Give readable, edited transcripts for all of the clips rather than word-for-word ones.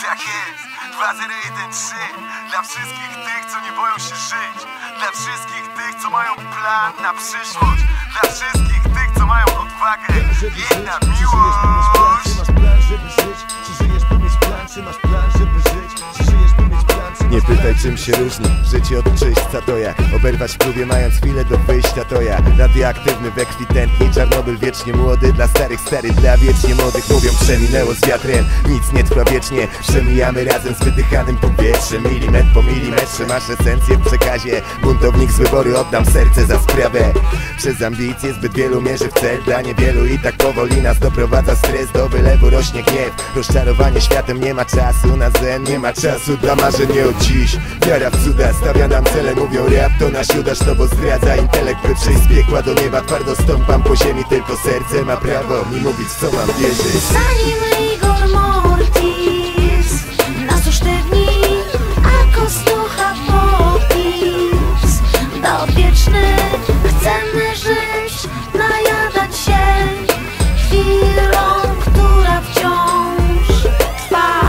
jak jest 2013. Dla wszystkich tych, co nie boją się żyć. Dla wszystkich tych, co mają plan na przyszłość. Dla wszystkich tych, co mają odwagę. Jedna miłość. Czy masz plan, żeby żyć? Czy żyjesz, by mieć plan? Czy masz plan, żeby żyć? Czy żyjesz, by mieć plan? Nie pytaj, czym się różni życie od czyśćca to ja. Oberwać w klubie mając chwilę do wyjścia to ja. Radioaktywny we krwi tętni, Czarnobyl wiecznie młody. Dla starych stary, dla wiecznie młodych. Mówią, przeminęło z wiatrem, nic nie trwa wiecznie. Przemijamy razem z wydychanym powietrzem. Milimetr po milimetrze masz esencję w przekazie. Buntownik z wyboru, oddam serce za sprawę. Przez ambicje zbyt wielu mierzy w cel. Dla niewielu i tak powoli nas doprowadza stres. Do wylewu rośnie gniew, rozczarowanie światem. Nie ma czasu na zen, nie ma czasu dla marzeń nie od dziś. Wiara w cuda, stawia nam cele. Mówią rap to nasz Judasz, to bo zdradza intelekt. By przejść z piekła do nieba, twardo stąpam po ziemi. Tylko serce ma prawo mi mówić, co mam wierzyć. Zanim Igor Mortis nas usztywni, a kostucha popis do wieczny. Chcemy żyć, najadać się chwilą, która wciąż trwa.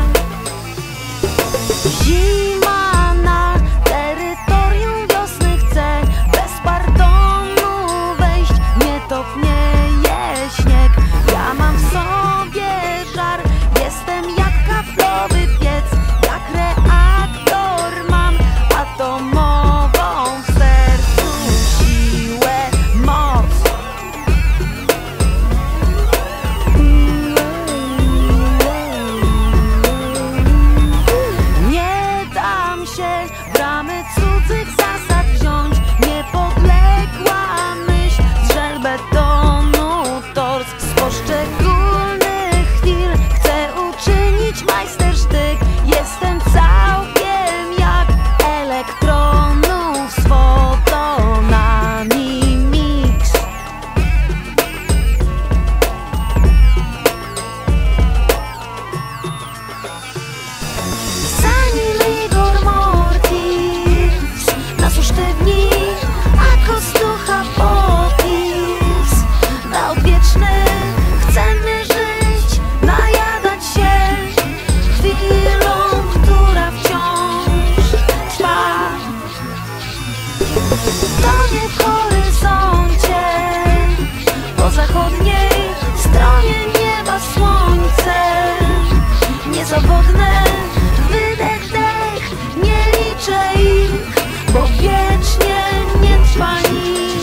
Zima na terytorium wiosny chce bez pardonu wejść. Nie topnieje śnieg, ja mam w sobie żar. Jestem jak kaflowy piec, jak reaktor mam atomową w sercu siłę, moc. Nie dam się w ramy cudzych zasad wziąć. Niepodległa myśl drzel betonu tors. Z poszczególnych chwil chcę uczynić majstersztyk. Jestem całkiem jak elektronów z fotonami mix. Zanim Igor Mortis nas usztywni, a kostucha popis na odwieczny. Chcemy żyć, najadać się chwilą, która wciąż trwa. Tonie w horyzoncie, po zachodniej stronie nieba słońce. Niezawodne, wydech, dech, nie liczę ich, bo wiecznie nie trwa nic.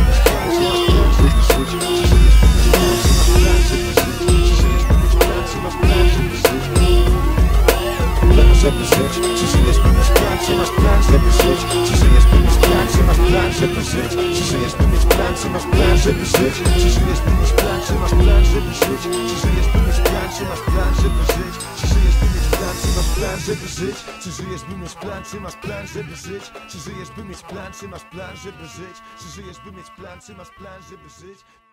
Żeby żyć, czy żyjesz, by mieć plan? Czy masz plan, żeby żyć? Czy żyjesz, by mieć plan? Czy masz plan, żeby żyć? Czy żyjesz, by mieć plan? Czy masz plan, żeby żyć? Czy żyjesz, by mieć plan? Czy masz plan, żeby żyć? Czy żyjesz, by mieć plan? Czy masz plan, żeby żyć? Czy żyjesz, by mieć plan? Czy masz plan, żeby żyć? Czy żyjesz, by mieć plan? Czy masz plan, żeby żyć? Czy żyjesz, by mieć plan? Czy masz plan, żeby żyć? Czy żyjesz, by mieć plan? Czy masz plan, żeby żyć?